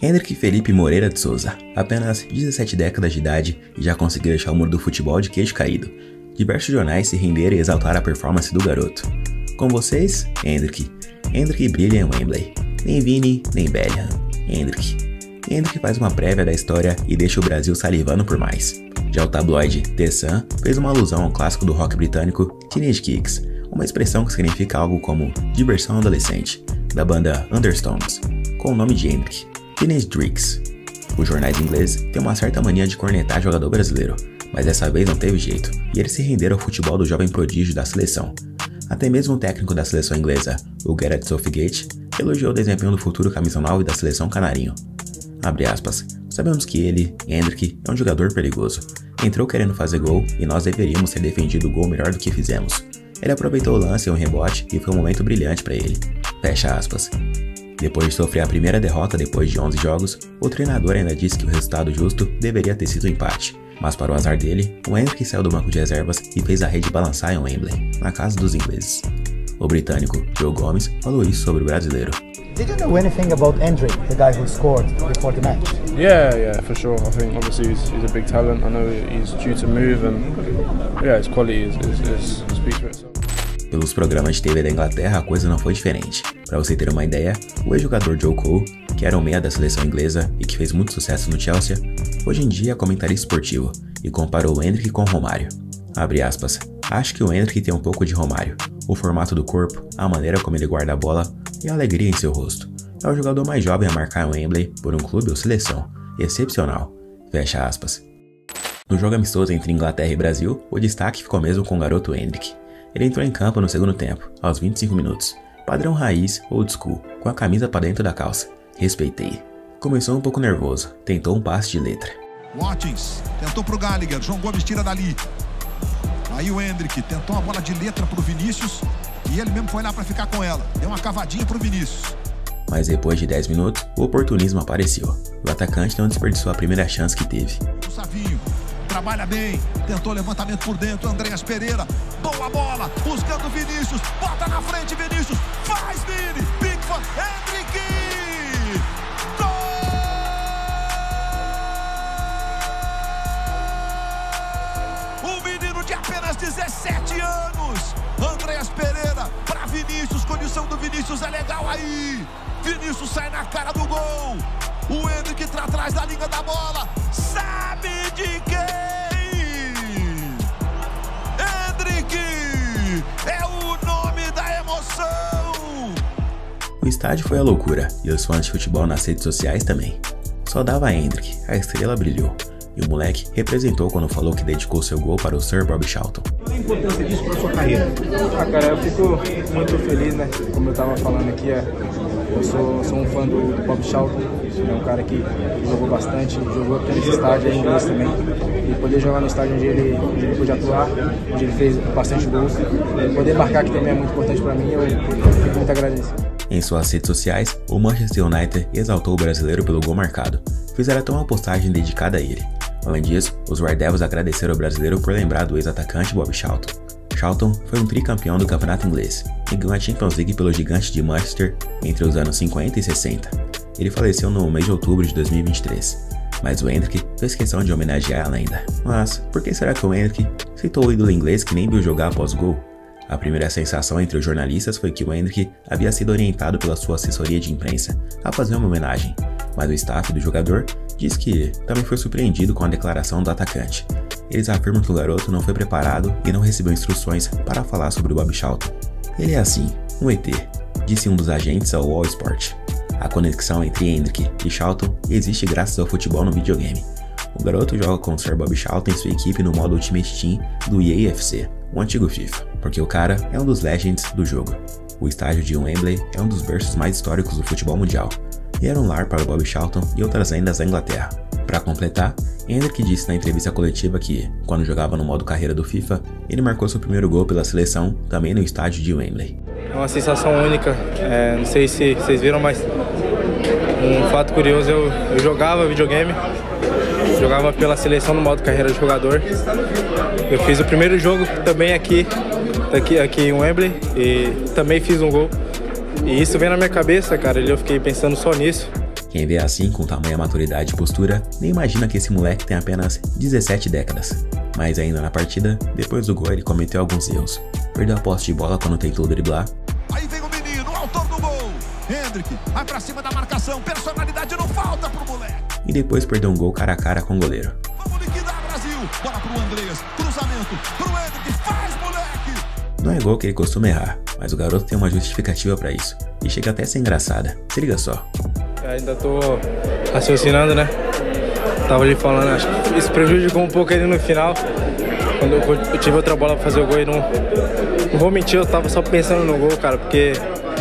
Hendrick Felipe Moreira de Souza, apenas 17 décadas de idade e já conseguiu deixar o mundo do futebol de queixo caído. Diversos jornais se renderam e exaltaram a performance do garoto. Com vocês, Hendrick. Hendrick brilha em Wembley. Nem Vini, nem Bellingham. Hendrick faz uma prévia da história e deixa o Brasil salivando por mais. Já o tabloide The Sun fez uma alusão ao clássico do rock britânico Teenage Kicks, uma expressão que significa algo como diversão adolescente, da banda Undertones, com o nome de Hendrick, Teenage Dreams. Os jornais ingleses têm uma certa mania de cornetar jogador brasileiro, mas dessa vez não teve jeito, e eles se renderam ao futebol do jovem prodígio da seleção. Até mesmo o técnico da seleção inglesa, o Gareth Southgate, elogiou o desempenho do futuro camisa 9 da seleção canarinho. Abre aspas, sabemos que ele, Hendrick, é um jogador perigoso. Entrou querendo fazer gol e nós deveríamos ter defendido o gol melhor do que fizemos. Ele aproveitou o lance e um rebote e foi um momento brilhante para ele. Fecha aspas. Depois de sofrer a primeira derrota depois de 11 jogos, o treinador ainda disse que o resultado justo deveria ter sido empate. Mas para o azar dele, o Hendrick saiu do banco de reservas e fez a rede balançar em Wembley, na casa dos ingleses. O britânico Joe Gomes falou isso sobre o brasileiro. Did you know anything about Hendrick, the guy who scored before the match? Yeah, for sure. I think obviously he's a big talent. I know he's due to move, and yeah, his quality speaks for itself. Pelos programas de TV da Inglaterra, a coisa não foi diferente. Para você ter uma ideia, o ex-jogador Joe Cole, que era o meia da seleção inglesa e que fez muito sucesso no Chelsea, hoje em dia é comentarista esportivo e comparou o Hendrick com o Romário. Abre aspas, acho que o Hendrick tem um pouco de Romário. O formato do corpo, a maneira como ele guarda a bola e a alegria em seu rosto. É o jogador mais jovem a marcar em Wembley por um clube ou seleção. Excepcional. Fecha aspas. No jogo amistoso entre Inglaterra e Brasil, o destaque ficou mesmo com o garoto Hendrick. Ele entrou em campo no segundo tempo, aos 25 minutos. Padrão raiz, old school, com a camisa para dentro da calça. Respeitei. Começou um pouco nervoso, tentou um passe de letra. Watkins tentou pro Gallagher, João Gomes tira dali. Aí o Hendrick tentou uma bola de letra pro Vinícius e ele mesmo foi lá para ficar com ela. Deu uma cavadinha pro Vinícius. Mas depois de 10 minutos, o oportunismo apareceu. O atacante não desperdiçou a primeira chance que teve. O Savinho trabalha bem, tentou levantamento por dentro, Andreas Pereira, boa bola, buscando Vinícius, bota na frente Vinícius, faz Vini, Pickford, Hendrick! Gol! Um menino de apenas 17 anos, Andreas Pereira para Vinícius, condição do Vinícius é legal aí, Vinícius sai na cara do gol, o Hendrick tá atrás da linha da bola, sabe de quem? Hendrick é o nome da emoção! O estádio foi a loucura e os fãs de futebol nas redes sociais também. Só dava Hendrick, a estrela brilhou. E o moleque representou quando falou que dedicou seu gol para o Sir Bobby Charlton. Qual a importância disso para a sua carreira? Cara, eu fico muito feliz, né? Como eu tava falando aqui, eu sou um fã do Bob Charlton. É um cara que jogou bastante, jogou até nesse estádio em inglês também. E poder jogar no estádio onde ele pôde atuar, onde ele fez bastante gols, e poder marcar aqui também é muito importante para mim, eu fico muito agradecido. Em suas redes sociais, o Manchester United exaltou o brasileiro pelo gol marcado. Fizeram até uma postagem dedicada a ele. Além disso, os Red Devils agradeceram o brasileiro por lembrar do ex-atacante Bob Charlton. Charlton foi um tricampeão do campeonato inglês e ganhou a Champions League pelo gigante de Manchester entre os anos 50 e 60. Ele faleceu no mês de outubro de 2023. Mas o Hendrick fez questão de homenagear a lenda. Mas, por que será que o Hendrick citou o ídolo inglês que nem viu jogar após o gol? A primeira sensação entre os jornalistas foi que o Hendrick havia sido orientado pela sua assessoria de imprensa a fazer uma homenagem, mas o staff do jogador diz que também foi surpreendido com a declaração do atacante. Eles afirmam que o garoto não foi preparado e não recebeu instruções para falar sobre o Bob Charlton. Ele é assim, um ET, disse um dos agentes ao All Sport. A conexão entre Hendrick e Charlton existe graças ao futebol no videogame. O garoto joga com o Sir Bobby Charlton e sua equipe no modo Ultimate Team do EAFC, o antigo FIFA, porque o cara é um dos legends do jogo. O estádio de Wembley é um dos berços mais históricos do futebol mundial, e era um lar para Bob Charlton e outras lendas da Inglaterra. Para completar, Hendrick disse na entrevista coletiva que, quando jogava no modo carreira do FIFA, ele marcou seu primeiro gol pela seleção também no estádio de Wembley. É uma sensação única, não sei se vocês viram, mas um fato curioso, eu jogava videogame, jogava pela seleção no modo carreira de jogador. Eu fiz o primeiro jogo também aqui em Wembley e também fiz um gol. E isso vem na minha cabeça, cara, e eu fiquei pensando só nisso. Quem vê assim com tamanha maturidade e postura, nem imagina que esse moleque tem apenas 17 décadas. Mas ainda na partida, depois do gol ele cometeu alguns erros. Perdeu a posse de bola quando tentou driblar. Aí vem o menino, autor do gol. Hendrick, vai pra cima da marcação, personalidade não falta pro moleque. E depois perdeu um gol cara a cara com o goleiro. Vamos liquidar, Brasil. Bola pro Andreas, cruzamento pro Hendrick, faz, moleque. Não é gol que ele costuma errar, mas o garoto tem uma justificativa pra isso. E chega até a ser engraçada. Se liga só. Eu ainda tô raciocinando, né? Tava ali falando, acho que isso prejudicou um pouco ele no final. Quando eu tive outra bola pra fazer o gol e não vou mentir, eu tava só pensando no gol, cara, porque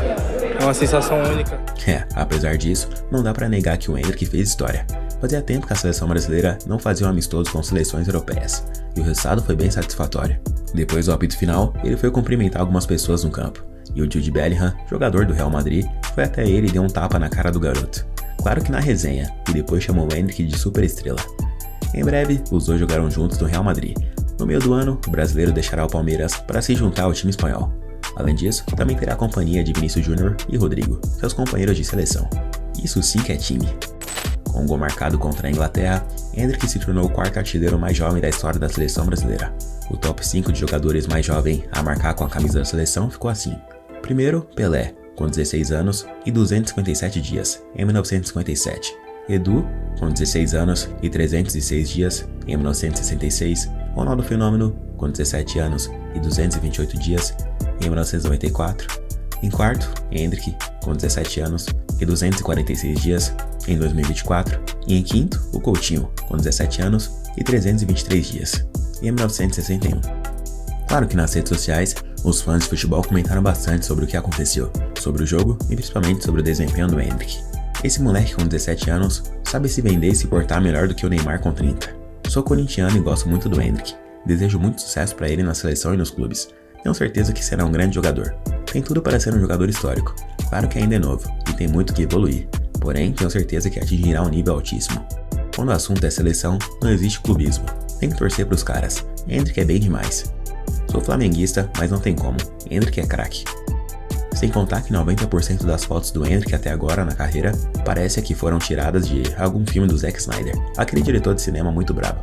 é uma sensação única. Apesar disso, não dá pra negar que o Hendrick fez história. Fazia tempo que a seleção brasileira não fazia um amistoso com seleções europeias, e o resultado foi bem satisfatório. Depois do apito final, ele foi cumprimentar algumas pessoas no campo, e o Jude Bellingham, jogador do Real Madrid, foi até ele e deu um tapa na cara do garoto. Claro que na resenha, e depois chamou o Hendrick de super estrela. Em breve, os dois jogaram juntos no Real Madrid. No meio do ano, o brasileiro deixará o Palmeiras para se juntar ao time espanhol. Além disso, também terá a companhia de Vinícius Júnior e Rodrigo, seus companheiros de seleção. Isso sim que é time. Com um gol marcado contra a Inglaterra, Hendrick se tornou o quarto artilheiro mais jovem da história da seleção brasileira. O top 5 de jogadores mais jovens a marcar com a camisa da seleção ficou assim. Primeiro, Pelé, com 16 anos e 257 dias, em 1957. Edu, com 16 anos e 306 dias, em 1966. Ronaldo Fenômeno, com 17 anos e 228 dias, em 1994. Em quarto, Hendrick, com 17 anos e 246 dias, em 2024. E em quinto, o Coutinho, com 17 anos e 323 dias, em 1961. Claro que nas redes sociais, os fãs de futebol comentaram bastante sobre o que aconteceu, sobre o jogo e principalmente sobre o desempenho do Hendrick. Esse moleque com 17 anos sabe se vender e se portar melhor do que o Neymar com 30. Sou corintiano e gosto muito do Hendrick. Desejo muito sucesso para ele na seleção e nos clubes. Tenho certeza que será um grande jogador. Tem tudo para ser um jogador histórico. Claro que ainda é novo e tem muito que evoluir. Porém, tenho certeza que atingirá um nível altíssimo. Quando o assunto é seleção, não existe clubismo. Tem que torcer pros caras. Hendrick é bem demais. Sou flamenguista, mas não tem como. Hendrick é craque. Sem contar que 90% das fotos do Hendrick até agora na carreira parece que foram tiradas de algum filme do Zack Snyder, aquele diretor de cinema muito brabo.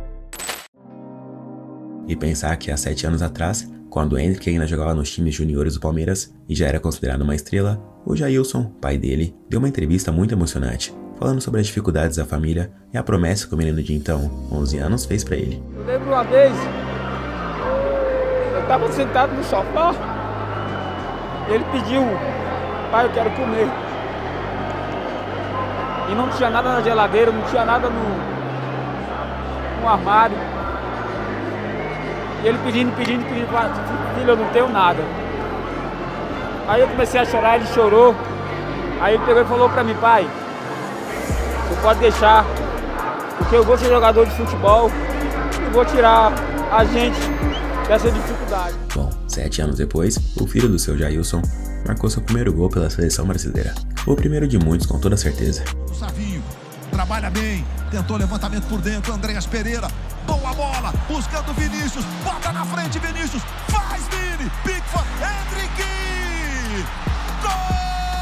E pensar que há 7 anos atrás, quando o Hendrick ainda jogava nos times juniores do Palmeiras e já era considerado uma estrela, o Jailson, pai dele, deu uma entrevista muito emocionante, falando sobre as dificuldades da família e a promessa que o menino de então, 11 anos, fez pra ele. Eu lembro uma vez, eu tava sentado no sofá, e ele pediu, pai, eu quero comer. E não tinha nada na geladeira, não tinha nada no armário. E ele pedindo, filho, eu não tenho nada. Aí eu comecei a chorar, ele chorou. Aí ele pegou e falou pra mim, pai, você pode deixar, porque eu vou ser jogador de futebol e vou tirar a gente dessa dificuldade. Bom, 7 anos depois, o filho do seu Jailson marcou seu primeiro gol pela seleção brasileira. O primeiro de muitos, com toda certeza. O Savinho trabalha bem, tentou levantamento por dentro, Andreas Pereira, boa bola, buscando Vinícius, bota na frente Vinícius, faz Vini, Pickford, Hendrick, gol!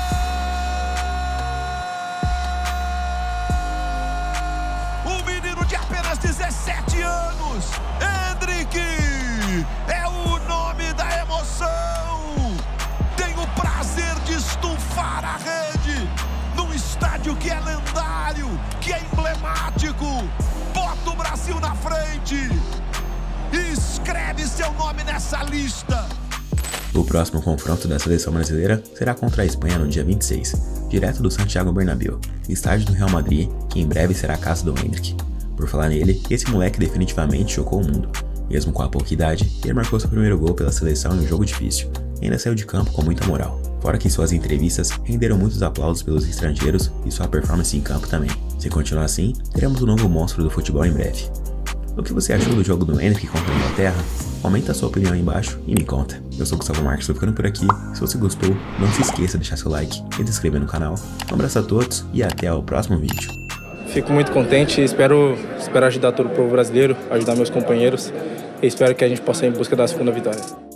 Um menino de apenas 17 anos, Hendrick, é o nome da emoção, tem o prazer de estufar a rede, num estádio que é lendário, que é emblemático, bota o Brasil na frente e escreve seu nome nessa lista. O próximo confronto da seleção brasileira será contra a Espanha no dia 26, direto do Santiago Bernabéu, estádio do Real Madrid, que em breve será a casa do Hendrick. Por falar nele, esse moleque definitivamente chocou o mundo. Mesmo com a pouca idade, ele marcou seu primeiro gol pela seleção em um jogo difícil, e ainda saiu de campo com muita moral. Fora que suas entrevistas renderam muitos aplausos pelos estrangeiros e sua performance em campo também. Se continuar assim, teremos um novo monstro do futebol em breve. O que você achou do jogo do Hendrick contra a Inglaterra? Comenta a sua opinião aí embaixo e me conta. Eu sou o Gustavo Marques, tô ficando por aqui. Se você gostou, não se esqueça de deixar seu like e se inscrever no canal. Um abraço a todos e até o próximo vídeo. Fico muito contente e espero ajudar todo o povo brasileiro, ajudar meus companheiros e espero que a gente possa ir em busca da segunda vitória.